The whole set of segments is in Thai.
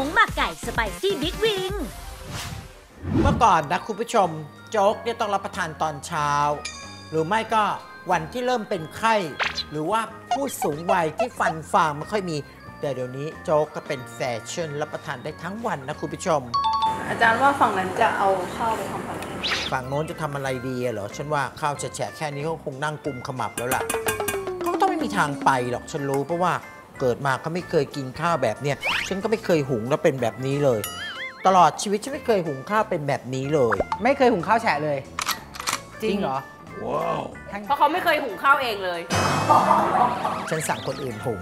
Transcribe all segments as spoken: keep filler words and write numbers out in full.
งหมักไก่สไปซี่บิ๊กวิงเมื่อก่อนนะคุณผู้ชมโจ๊กเนี่ยต้องรับประทานตอนเช้าหรือไม่ก็วันที่เริ่มเป็นไข้หรือว่าผู้สูงวัยที่ฟันฟางไม่ค่อยมีแต่เดี๋ยวนี้โจ๊กก็เป็นแฟชั่นรับประทานได้ทั้งวันนะคุณผู้ชมอาจารย์ว่าฝั่งนั้นจะเอาข้าวไปทำอะไรฝั่งโน้นจะทำอะไรดีเหรอฉันว่าข้าวแฉะแค่นี้เขาคงนั่งกุมขมับแล้วล่ะเขาต้องไม่มีทางไปหรอกฉันรู้เพราะว่าเกิดมาเขาไม่เคยกินข้าวแบบเนี้ยฉันก็ไม่เคยหุงแล้วเป็นแบบนี้เลยตลอดชีวิตฉันไม่เคยหุงข้าวเป็นแบบนี้เลยไม่เคยหุงข้าวแฉะเลยจริงเหรอว้าวเพราะเขาไม่เคยหุงข้าวเองเลยฉันสั่งคนอื่นหุง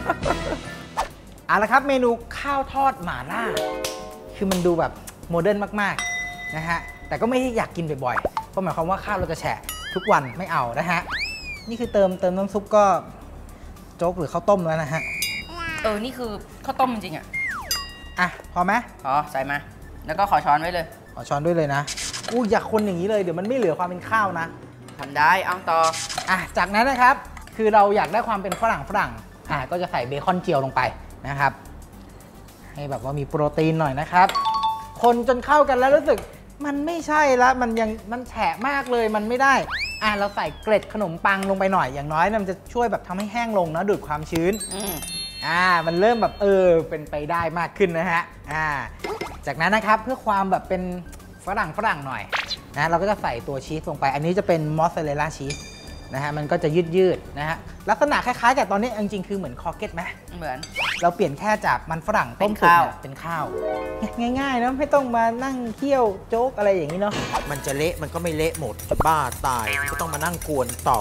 เอาละครับเมนูข้าวทอดหม่าล่าคือมันดูแบบโมเดิร์นมากๆนะฮะแต่ก็ไม่ได้อยากกินบ่อยๆเพราะหมายความว่าข้าวเราจะแฉะทุกวันไม่เอานะฮะนี่คือเติมเติมน้ำซุปก็โจ๊กหรือข้าวต้มแล้วนะฮะเออนี่คือข้าวต้มจริงๆอ่ะอ่ะพอไหมพอใส่มาแล้วก็ขอช้อนไว้เลยขอช้อนด้วยเลยนะอู้อยากคนอย่างนี้เลยเดี๋ยวมันไม่เหลือความเป็นข้าวนะทำได้เอาต่ออ่ะจากนั้นนะครับคือเราอยากได้ความเป็นฝรั่งฝรั่งอ่ะก็จะใส่เบคอนเจียวลงไปนะครับให้แบบว่ามีโปรตีนหน่อยนะครับคนจนเข้ากันแล้วรู้สึกมันไม่ใช่ละมันยังมันแฉะมากเลยมันไม่ได้อ่ะเราใส่เกล็ดขนมปังลงไปหน่อยอย่างน้อยมันจะช่วยแบบทำให้แห้งลงนะดูดความชื้นอ่ามันเริ่มแบบเออเป็นไปได้มากขึ้นนะฮะอ่าจากนั้นนะครับเพื่อความแบบเป็นฝรั่งฝรั่งหน่อยนะเราก็จะใส่ตัวชีสลงไปอันนี้จะเป็นมอสซาเรลล่าชีสนะฮะมันก็จะยืดยืดนะฮะลักษณะคล้ายๆกับตอนนี้จริงๆคือเหมือนคอเก็ตไหมเหมือนเราเปลี่ยนแค่จากมันฝรั่งต้มสุกเป็นข้าวง่ายๆนะไม่ต้องมานั่งเคี่ยวโจ๊กอะไรอย่างนี้เนาะมันจะเละมันก็ไม่เละหมดจะบ้าตายก็ต้องมานั่งกวนต่อ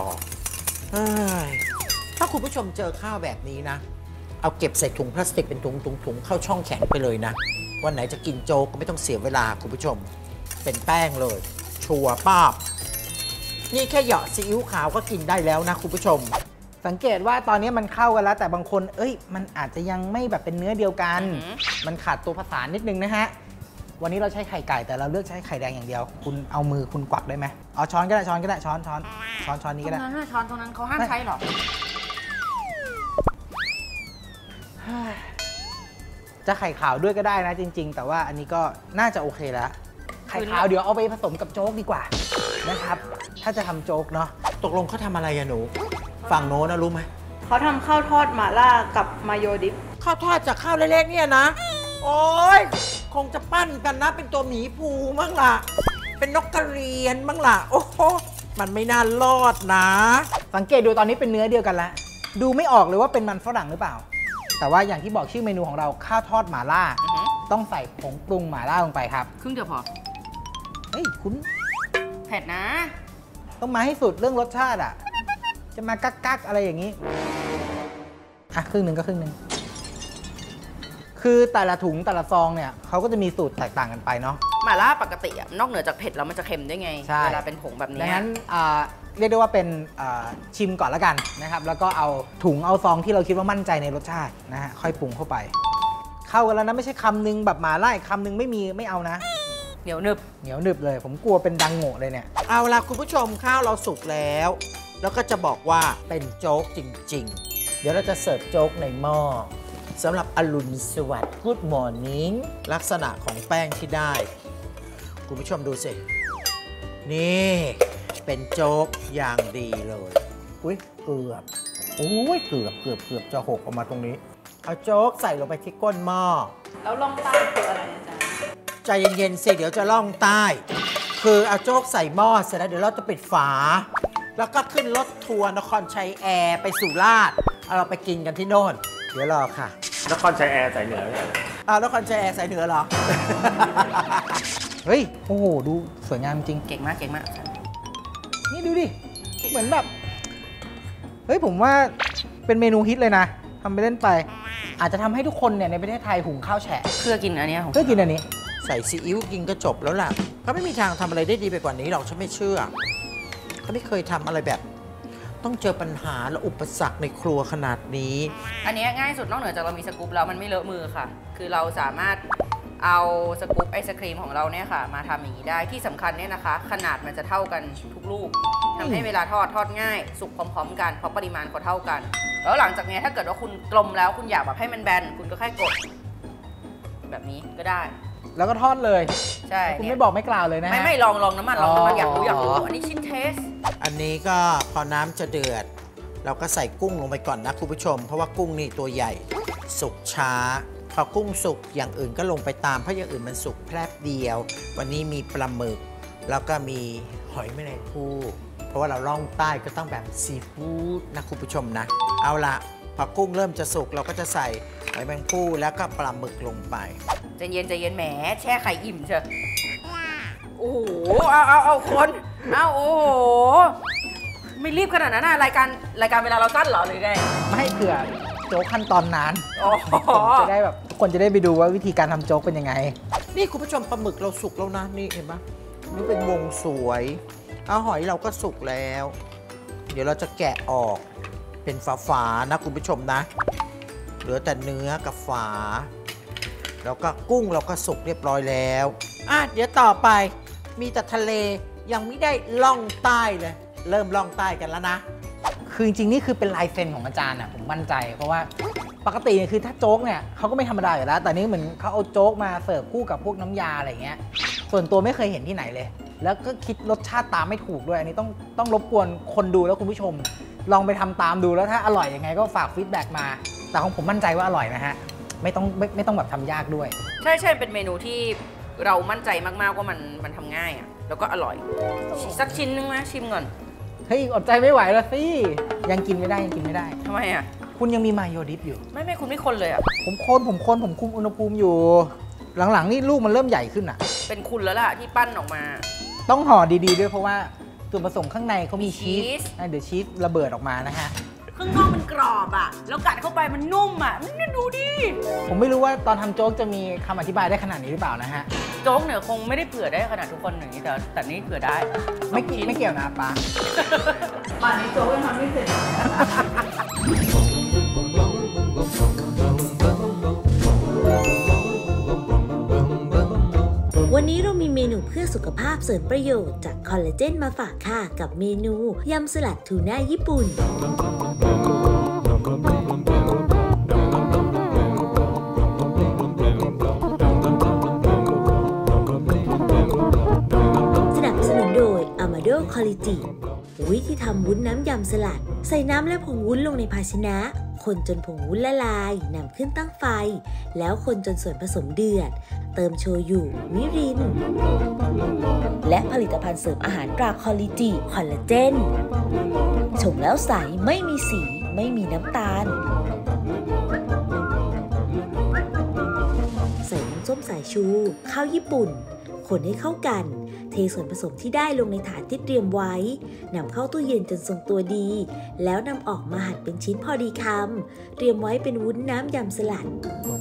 ถ้าคุณผู้ชมเจอข้าวแบบนี้นะเอาเก็บใส่ถุงพลาสติกเป็นถุงถุงถุงเข้าช่องแข็งไปเลยนะวันไหนจะกินโจ๊กก็ไม่ต้องเสียเวลาคุณผู้ชมเป็นแป้งเลยชัวร์ป้าบนี่แค่เหยาะซีอิ๊วขาวก็กินได้แล้วนะคุณผู้ชมสังเกตว่าตอนนี้มันเข้ากันแล้วแต่บางคนเอ้ยมันอาจจะยังไม่แบบเป็นเนื้อเดียวกันมันขาดตัวผสานนิดนึงนะฮะวันนี้เราใช้ไข่ไก่แต่เราเลือกใช้ไข่แดงอย่างเดียวคุณเอามือคุณกวักได้ไหมเอาช้อนก็ได้ช้อนก็ได้ช้อนช้อนช้อนช้อนนี้ก็ได้ตรงนั้นช้อนตรงนั้นเขาห้ามใช้หรอจะไข่ขาวด้วยก็ได้นะจริงๆแต่ว่าอันนี้ก็น่าจะโอเคแล้วไข่ขาวเดี๋ยวเอาไปผสมกับโจ๊กดีกว่านะครับถ้าจะทำโจ๊กเนาะตกลงเขาทำอะไรอะหนูฝั่งโน้นนะรู้ไหมเขาทำข้าวทอดหม่าล่ากับมายดิฟข้าวทอดจากข้าวเล็กๆเนี่ยนะโอ้ยคงจะปั้นกันนะเป็นตัวหมีภูมั้งล่ะเป็นนกกระเรียนมั้งล่ะโอ้โหมันไม่น่ารอดนะสังเกตดูตอนนี้เป็นเนื้อเดียวกันแล้วดูไม่ออกเลยว่าเป็นมันฝรั่งหรือเปล่าแต่ว่าอย่างที่บอกชื่อเมนูของเราข้าวทอดหม่าล่าต้องใส่ผงปรุงหม่าล่าลงไปครับครึ่งเดียวพอเฮ้ยคุณเผ็ดนะต้องมาให้สุดเรื่องรสชาติอ่ะจะมากักกักอะไรอย่างนี้อ่ะครึ่งหนึ่งก็ครึ่งหนึ่งคือแต่ละถุงแต่ละซองเนี่ยเขาก็จะมีสูตรแตกต่างกันไปเนาะหม่าล่าปกติอ่ะนอกเหนือจากเผ็ดแล้วมันจะเค็มได้ไงเวลาเป็นผงแบบนี้ดังนั้นเรียกได้ว่าเป็นชิมก่อนแล้วกันนะครับแล้วก็เอาถุงเอาซองที่เราคิดว่ามั่นใจในรสชาตินะฮะค่อยปรุงเข้าไปเข้ากันแล้วนะไม่ใช่คำนึงแบบหม่าล่าคำนึงไม่มีไม่เอานะเหนียวหนึบเหนียวหนึบเลยผมกลัวเป็นดังโง่เลยเนี่ยเอาล่ะคุณผู้ชมข้าวเราสุกแล้วแล้วก็จะบอกว่าเป็นโจ๊กจริงๆเดี๋ยวเราจะเสิร์ฟโจ๊กในหม้อสำหรับอรุณสวัสดิ์ Good Morning ลักษณะของแป้งที่ได้คุณผู้ชมดูสินี่เป็นโจ๊กอย่างดีเลยอุ้ยเกือบอุ้ยเกือบเกือบเกือบจะหกออกมาตรงนี้เอาโจ๊กใส่ลงไปที่ก้นหม้อแล้วล่องใต้คืออะไรอาจารย์ใจเย็นๆสิเดี๋ยวจะล่องใต้คือเอาโจ๊กใส่หม้อเสร็จแล้วเดี๋ยวเราจะปิดฝาแล้วก็ขึ้นรถทัวร์นครชัยแอร์ไปสุราษฎร์เอาเราไปกินกันที่โน่นเดี๋ยวรอค่ะนครชัยแอร์สายเหนือเนี่ยอ้าวนครชัยแอร์สายเหนือเหรอเฮ้ยโอ้โหดูสวยงามจริงเก่งมากเก่งมากนี่ดูดิเหมือนแบบเฮ้ยผมว่าเป็นเมนูฮิตเลยนะทำไปเล่นไปอาจจะทำให้ทุกคนเนี่ยในประเทศไทยหุงข้าวแฉะเพื่อกินอันนี้เพื่อกินอันนี้ใส่ซีอิ๊วกินก็จบแล้วล่ะเขาไม่มีทางทำอะไรได้ดีไปกว่านี้หรอกฉันไม่เชื่อเขาไม่เคยทำอะไรแบบต้องเจอปัญหาและอุปสรรคในครัวขนาดนี้อันนี้ง่ายสุดนอกเหนือจากเรามีสกู๊ปแล้วมันไม่เลอะมือค่ะคือเราสามารถเอาสกู๊ปไอศครีมของเราเนี่ยค่ะมาทำอย่างนี้ได้ที่สำคัญเนี่ยนะคะขนาดมันจะเท่ากันทุกลูกทำให้เวลาทอดทอดง่ายสุกพร้อมๆกันเพราะปริมาณเขาเท่ากันแล้วหลังจากนี้ถ้าเกิดว่าคุณกลมแล้วคุณอยากแบบให้มันแบนคุณก็แค่กดแบบนี้ก็ได้แล้วก็ทอดเลยใช่คุณเนี่ยไม่บอกไม่กล่าวเลยนะฮะไม่ไม่ลองลองน้ำมันลองน้ำมันอยากรู้อยากรู้อ๋ออัอันนี้ชิ้นเทสอันนี้ก็พอน้ำจะเดือด เราก็ใส่กุ้งลงไปก่อนนะคุณผู้ชม เพราะว่ากุ้งนี่ตัวใหญ่สุกช้า พอกุ้งสุกอย่างอื่นก็ลงไปตามเพราะอย่างอื่นมันสุกแป๊บเดียว วันนี้มีปลาหมึกแล้วก็มีหอยแมลงภู่เพราะว่าเราล่องใต้ก็ต้องแบบซีฟู้ดนะคุณผู้ชมนะ เอาละพอกุ้งเริ่มจะสุกเราก็จะใส่หอยแมลงภู่แล้วก็ปลาหมึกลงไปใจเย็นใจเย็นแหมแช่ไข่อิ่มเชียวโอ้โหเอาเอาเอาคนเอาโอ้โหไม่รีบขนาดนั้นนะรายการรายการเวลาเราสั้นเหรอหรือไงไม่เผื่อโจ๊กขั้นตอนนานอ๋อผมจะได้แบบทุกคนจะได้ไปดูว่าวิธีการทำโจ๊กเป็นยังไงนี่คุณผู้ชมปลาหมึกเราสุกแล้วนะนี่เห็นไหมนี่เป็นวงสวยเอาหอยเราก็สุกแล้ว เดี๋ยวเราจะแกะออกเป็นฝาๆนะคุณผู้ชมนะ เหลือแต่เนื้อกับฝา แล้วก็กุ้งเราก็สุกเรียบร้อยแล้วอ่ะเดี๋ยวต่อไปมีแต่ทะเลยังไม่ได้ล่องใต้เลย เริ่มล่องใต้กันแล้วนะคือจริงๆนี่คือเป็นลายเซ็นของอาจารย์อ่ะผมมั่นใจเพราะว่าปกติเนี่ยคือถ้าโจ๊กเนี่ยเขาก็ไม่ธรรมดาอยู่แล้วแต่นี่เหมือนเขาเอาโจ๊กมาเสิร์ฟคู่กับพวกน้ำยาอะไรเงี้ยส่วนตัวไม่เคยเห็นที่ไหนเลย แล้วก็คิดรสชาติตามไม่ถูกด้วยอันนี้ต้องต้องรบกวนคนดูแล้วคุณผู้ชม ลองไปทำตามดูแล้วถ้าอร่อยยังไงก็ฝากฟีดแบ็กมาแต่ของผมมั่นใจว่าอร่อยนะฮะไม่ต้องไม่ไม่ต้องแบบทำยากด้วยใช่ใช่เป็นเมนูที่เรามั่นใจมากๆว่ามันมันทำง่ายอ่ะแล้วก็อร่อยสักชิ้นนึงนะชิมก่อนเฮ้ยอดใจไม่ไหวแล้วสิยังกินไม่ได้ยังกินไม่ได้ทำไมอ่ะคุณยังมีมายโยดิฟอยู่ไม่ไม่คุณไม่คนเลยอ่ะผมคนผมคนผมคุมอุณหภูมิอยู่ หลังๆนี่ลูกมันเริ่มใหญ่ขึ้นอ่ะเป็นคุณแล้วล่ะที่ปั้นออกมาต้องห่อดีๆด้วยเพราะว่าส่วนผสมข้างในเขามีมีชีชีสสอ่ะเดี๋ยวชีสระเบิดออกมานะฮะข้างนอกมันกรอบอ่ะแล้วกัดเข้าไปมันนุ่มอ่ะนี่ดูดิผมไม่รู้ว่าตอนทำโจ๊กจะมีคำอธิบายได้ขนาดนี้หรือเปล่านะฮะโจ๊กเนี่ยคงไม่ได้เผื่อได้ขนาดทุกคนอย่างนี้แต่แต่นี่เผื่อได้ไม่เกี่ยวไม่เกี่ยวนะป้าป่านนี้โจ๊กยังทำไม่เสร็จวันนี้เรามีเมนูเพื่อสุขภาพเสริมประโยชน์จากคอลลาเจนมาฝากค่ะกับเมนูยำสลัดทูน่าญี่ปุ่น สนับสนุนโดย Amado Quality วิธีทำวุ้นน้ำยำสลัด ใส่น้ำและผงวุ้นลงในภาชนะ คนจนผงวุ้นละลายนำขึ้นตั้งไฟ แล้วคนจนส่วนผสมเดือด เติมโชยุมิริน และผลิตภัณฑ์เสริมอาหารตราคอลลิจิคอลลาเจนชงแล้วใสไม่มีสีไม่มีน้ำตาล ใส่น้ำส้มสายชูข้าวญี่ปุ่น คนให้เข้ากัน เทส่วนผสมที่ได้ลงในถาดที่เตรียมไว้นำเข้าตู้เย็นจนทรงตัวดี แล้วนำออกมาหั่นเป็นชิ้นพอดีคำเตรียมไว้เป็นวุ้นน้ำยำสลัด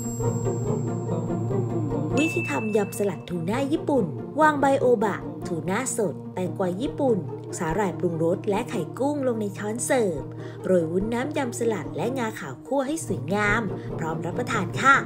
วิธีทำยำสลัดทูน่าญี่ปุ่น วางใบโอบะทูน่าสด แตงกวาญี่ปุ่น สาหร่ายปรุงรสและไข่กุ้งลงในช้อนเสิร์ฟโรยวุ้นน้ำยำสลัดและงาขาวคั่วให้สวยงาม พร้อมรับประทานค่ะ